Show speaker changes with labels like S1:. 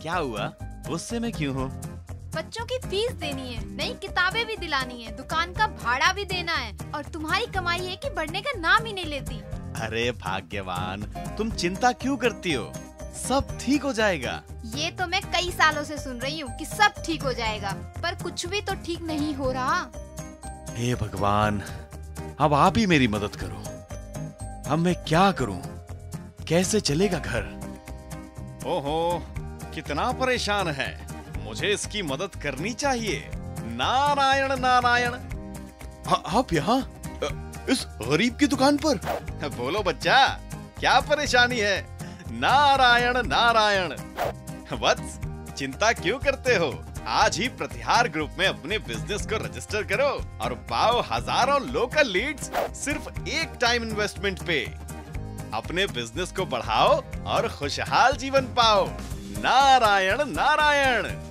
S1: क्या हुआ? गुस्से में क्यों हो?
S2: बच्चों की फीस देनी है, नई किताबें भी दिलानी है, दुकान का भाड़ा भी देना है और तुम्हारी कमाई है कि बढ़ने का नाम ही नहीं लेती।
S1: अरे भाग्यवान, तुम चिंता क्यों करती हो? सब ठीक हो जाएगा।
S2: ये तो मैं कई सालों से सुन रही हूँ कि सब ठीक हो जाएगा, पर कुछ भी तो ठीक नहीं हो रहा।
S1: हे भगवान, अब आप ही मेरी मदद करो। अब मैं क्या करूं? कैसे चलेगा घर? ओहो, कितना परेशान है। मुझे इसकी मदद करनी चाहिए। नारायण नारायण। आप यहाँ इस गरीब की दुकान पर? बोलो बच्चा, क्या परेशानी है? नारायण नारायण। वत्स, चिंता क्यों करते हो? आज ही प्रतिहार ग्रुप में अपने बिजनेस को रजिस्टर करो और पाओ हजारों लोकल लीड्स सिर्फ एक टाइम इन्वेस्टमेंट पे। अपने बिजनेस को बढ़ाओ और खुशहाल जीवन पाओ। नारायण नारायण।